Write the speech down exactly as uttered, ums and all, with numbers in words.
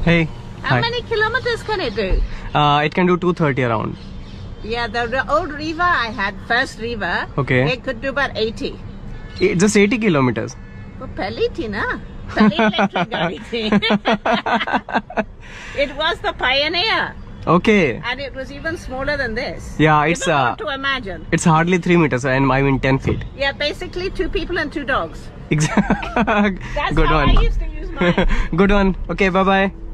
Hey. How Hi. many kilometers can it do? Uh, it can do two thirty around. Yeah, the, the old river I had, first river, Okay. it could do about eighty. It, just eighty kilometers. Oh, pehli thi na? Pehli electric gaadi thi. It was the Pioneer. Okay. And it was even smaller than this. Yeah, it's Even uh, hard to imagine. it's hardly three meters, and I mean ten feet. Yeah, basically two people and two dogs. Exactly. That's Good how one. I used to use mine. Good one. Okay, bye bye.